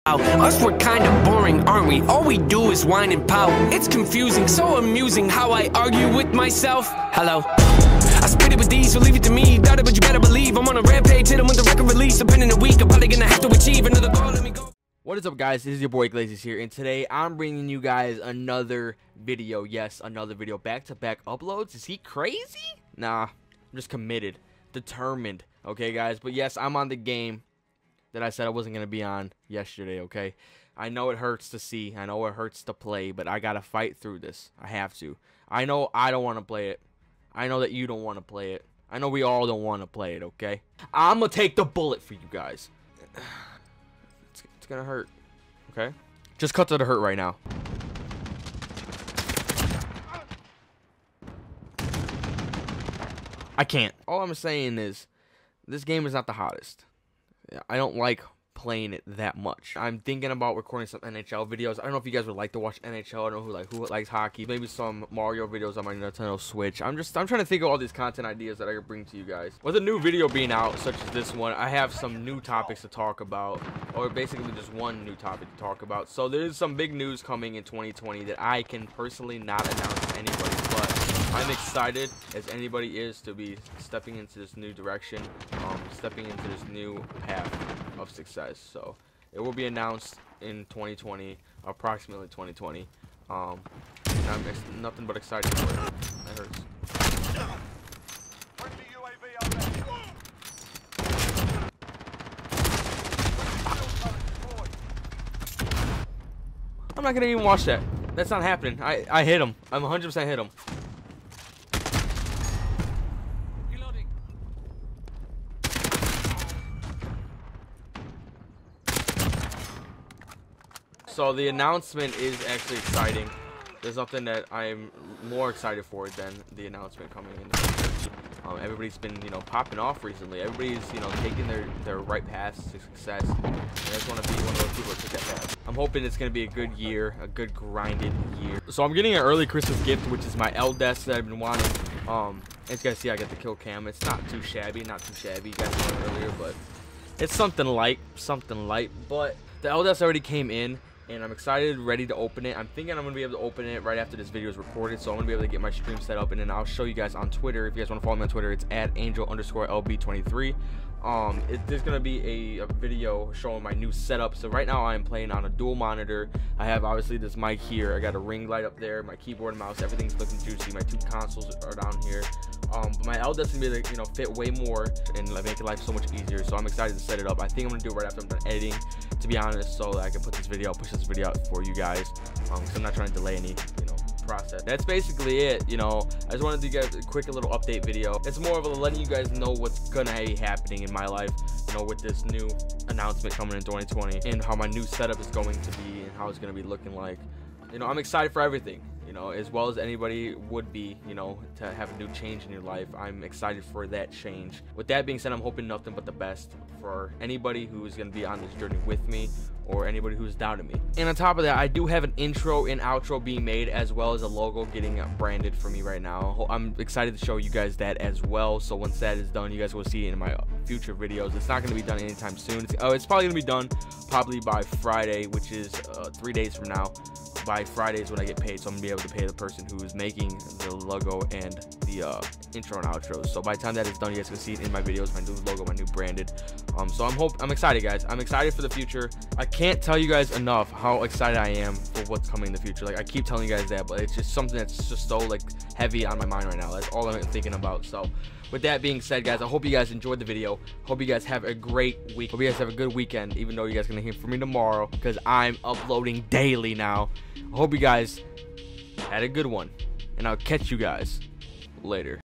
Us, we're kinda boring, aren't we? All we do is whine and pout. It's confusing, so amusing how I argue with myself. Hello. I spit it with these, so leave it to me. Doubt it, but you better believe I'm on a rampage. Hit them with the record release. Depending on the week, I'm probably gonna have to achieve another goal. Let me go. What is up, guys? This is your boy Glazes here, and today I'm bringing you guys another video. Yes, another video. Back-to-back uploads. Is he crazy? Nah, I'm just committed, determined. Okay, guys. But yes, I'm on the game that I said I wasn't gonna be on yesterday. Okay, I know it hurts to see. I know it hurts to play, but I gotta fight through this. I have to. I know I don't want to play it. I know that you don't want to play it. I know we all don't want to play it. Okay, I'm gonna take the bullet for you guys. It's gonna hurt. Okay, just cut to the hurt right now. I can't. All I'm saying is this game is not the hottest. I don't like playing it that much. I'm thinking about recording some NHL videos. I don't know if you guys would like to watch NHL. I don't know who likes hockey. Maybe some Mario videos on my Nintendo Switch. I'm trying to think of all these content ideas that I could bring to you guys. With a new video being out, such as this one, I have some new topics to talk about, or basically just one new topic to talk about. So there's some big news coming in 2020 that I can personally not announce to anybody, but I'm excited as anybody is to be stepping into this new direction, stepping into this new path of success. So it will be announced in 2020, approximately 2020. And I'm nothing but excited for it. That hurts. I'm not gonna even watch that. That's not happening. I hit him. I'm 100% hit him. So the announcement is actually exciting. There's nothing that I'm more excited for than the announcement coming in. Everybody's been, popping off recently. Everybody's, taking their right paths to success. And I just want to be one of those people that took that path. I'm hoping it's going to be a good year, a good grinded year. So I'm getting an early Christmas gift, which is my L-Desk that I've been wanting. As you guys see, I got the kill cam. It's not too shabby, You guys saw it earlier, but it's something light, But the L-Desk already came in, and I'm excited, ready to open it. I'm thinking I'm going to be able to open it right after this video is recorded, so I'm going to be able to get my stream set up, and then I'll show you guys on Twitter. If you guys want to follow me on Twitter, it's @angel_LB23. There's going to be a video showing my new setup. So right now I am playing on a dual monitor. I have obviously this mic here. I got a ring light up there, my keyboard and mouse. Everything's looking juicy. My two consoles are down here. But my L-Desk is going to be able to, fit way more and make life so much easier. So I'm excited to set it up. I think I'm going to do it right after I'm done editing, to be honest, so that I can push this video out for you guys. Because I'm not trying to delay any, process. That's basically it. I just wanted to get a quick little update video. It's more of a letting you guys know what's gonna be happening in my life, with this new announcement coming in 2020, and how my new setup is going to be and how it's gonna be looking like. I'm excited for everything, as well as anybody would be, to have a new change in your life. I'm excited for that change. With that being said, I'm hoping nothing but the best for anybody who's going to be on this journey with me, or anybody who's doubted me. And on top of that, I do have an intro and outro being made, as well as a logo getting branded for me right now. I'm excited to show you guys that as well. So once that is done, you guys will see it in my future videos. It's not going to be done anytime soon. It's probably going to be done probably by Friday, which is 3 days from now. By Friday is when I get paid, so I'm gonna be able to pay the person who is making the logo and the intro and outro. So by the time that is done, you guys can see it in my videos, my new logo, my new branded. So I'm excited, guys. I'm excited for the future. I can't tell you guys enough how excited I am for what's coming in the future. Like, I keep telling you guys that, but it's just something that's just so heavy on my mind right now. That's all I'm thinking about. So with that being said, guys, I hope you guys enjoyed the video. Hope you guys have a great week. Hope you guys have a good weekend, even though you guys are gonna hear from me tomorrow, because I'm uploading daily now. I hope you guys had a good one, and I'll catch you guys later.